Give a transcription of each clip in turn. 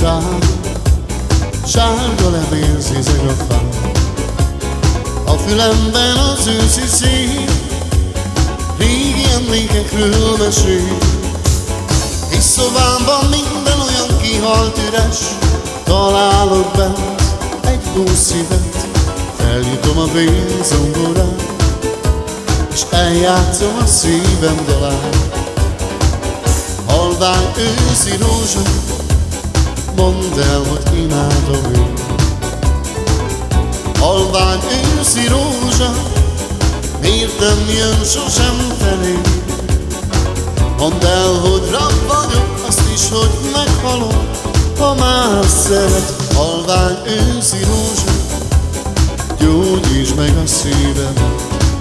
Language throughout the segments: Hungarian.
után, sárga levél zizeg a fán. A fülemben az őszi szín, régi emlékekről mesél. Kis szobámban minden olyan kihalt üres, találok bent egy búszszívet. Feljutom a vénzongorán, és eljátszom a szívem dalán. Halvány őszi rózsa, mondd el, hogy imádom én. Halvány őszi rózsa, miért nem jön sosem felé? Mondd el, hogy rab vagyok, azt is, hogy meghalom, ha más szeret. Halvány őszi rózsa, gyógyítsd meg a szívemet.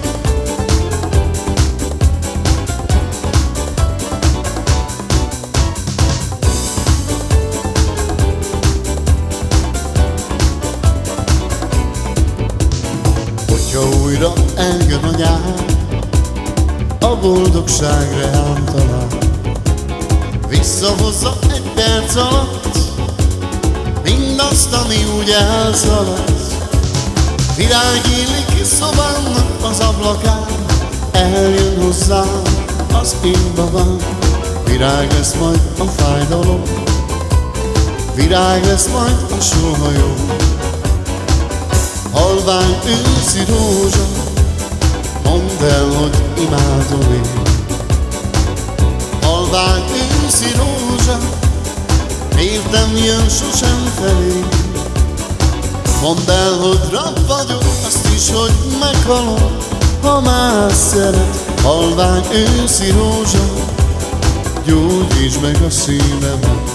Hogyha újra eljön a nyár, a boldogság reám talál, visszahozza egy perc alatt mindazt, ami úgy elszaladt. Virág illik ki szobámnak az ablakán, eljön hozzám az én babám. Virág lesz majd a fájdalom, virág lesz majd a sóhajó. Halvány őszi rózsa, mondd el, hogy imádom én. Halvány őszi rózsa, miért nem jön sosem felé? Mondd el, hogy rab vagyok, azt is, hogy meghalom, ha más szeret. Halvány őszi rózsa, gyógyítsd meg a szívemet.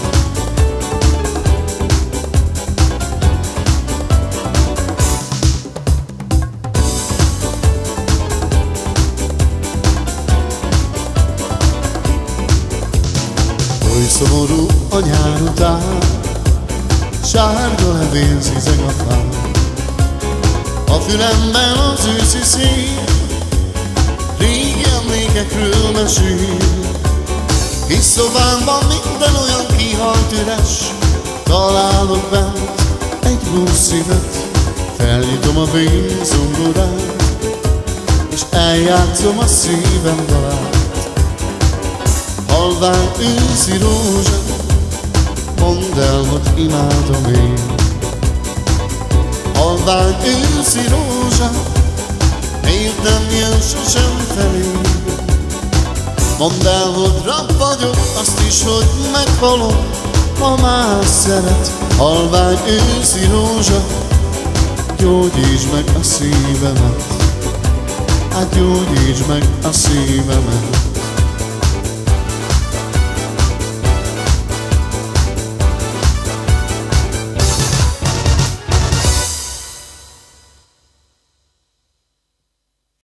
Oly szomorú a nyár után, sárga levél zizeg a fán. A fülemben az őszi szél, régi emlékekről mesél. Kis szobámban minden olyan kihalt üres, találok bent egy búszszívet. Feljutom a vénzongorán, és eljátszom a szívem dalát. Halvány őszi rózsa, mondd el, hogy imádom én. Halvány őszi rózsa, miért nem jön sosem felé? Mondd el, hogy rab vagyok, azt is, hogy meghalom, ha más szeret. Halvány őszi rózsa, gyógyítsd meg a szívemet. Hát gyógyítsd meg a szívemet.